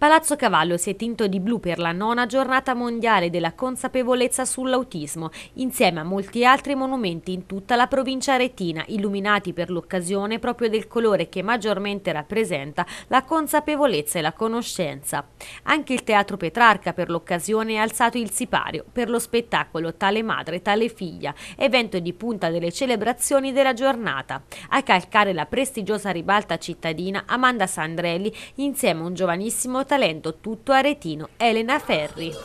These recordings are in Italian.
Palazzo Cavallo si è tinto di blu per la 9ª giornata mondiale della consapevolezza sull'autismo, insieme a molti altri monumenti in tutta la provincia aretina, illuminati per l'occasione proprio del colore che maggiormente rappresenta la consapevolezza e la conoscenza. Anche il Teatro Petrarca per l'occasione ha alzato il sipario per lo spettacolo Tale madre, tale figlia, evento di punta delle celebrazioni della giornata. A calcare la prestigiosa ribalta cittadina Amanda Sandrelli insieme a un giovanissimo talento tutto aretino, Elena Ferri.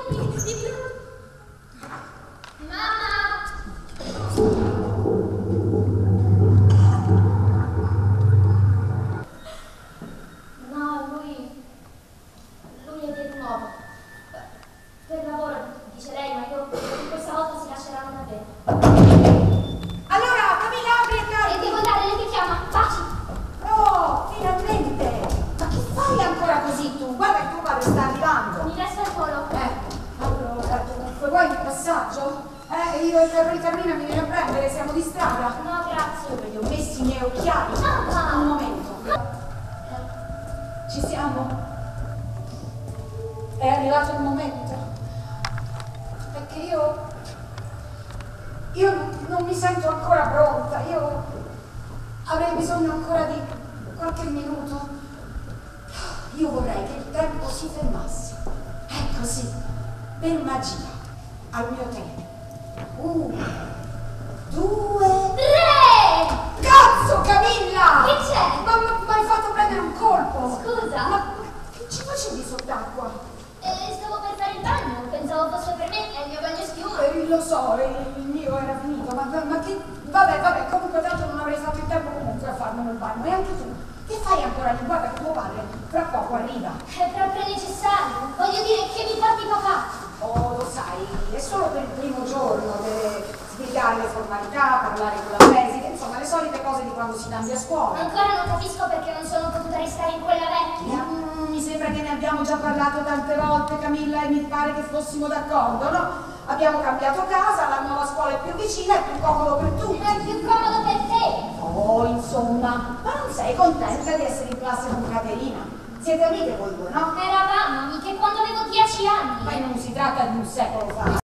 No, lui è del nuovo. Per lavoro, dice lei, ma io questa volta si lasceranno davvero. Allora, Camilla, apri e carichi! E devo andare, lei che chiama, baci! Oh, finalmente! Ma che fai ancora così tu? Guarda che tuo padre sta arrivando! Mi resta il volo. Allora, dunque, vuoi il passaggio? Io e Carolina mi viene a prendere, siamo di strada. No, grazie. Dove li ho messi i miei occhiali? Mamma! Un momento. Ci siamo? È arrivato il momento. Perché io non mi sento ancora pronta. Io avrei bisogno ancora di qualche minuto. Io vorrei che il tempo si fermasse. Ecco sì, per magia, al mio tempo. 1, 2, 3! Cazzo, Camilla! Che c'è? Ma mi hai fatto prendere un colpo! Scusa? Ma che ci facevi sott'acqua? Stavo per fare il bagno, pensavo fosse per me, è il mio bagno schiuma. Lo so, il mio era finito, ma che... Vabbè, comunque tanto non avrei fatto il tempo comunque a farmelo il bagno. E anche tu, che fai ancora lì? Guarda che tuo padre fra poco arriva. È proprio necessario. Voglio dire che mi porti papà. Oh, lo sai, è solo per il primo giorno, deve spiegare le formalità, parlare con la preside, insomma, le solite cose di quando si cambia scuola. Ancora non capisco perché non sono potuta restare in quella vecchia. Mi sembra che ne abbiamo già parlato tante volte, Camilla, e mi pare che fossimo d'accordo, no? Abbiamo cambiato casa, la nuova scuola è più vicina, è più comodo per tutti. È più comodo per te. Oh, insomma, ma non sei contenta di essere in classe con Caterina? Siete amiche voi due, no? Eravamo amiche quando avevo 10 anni. Ma non si tratta di un secolo fa.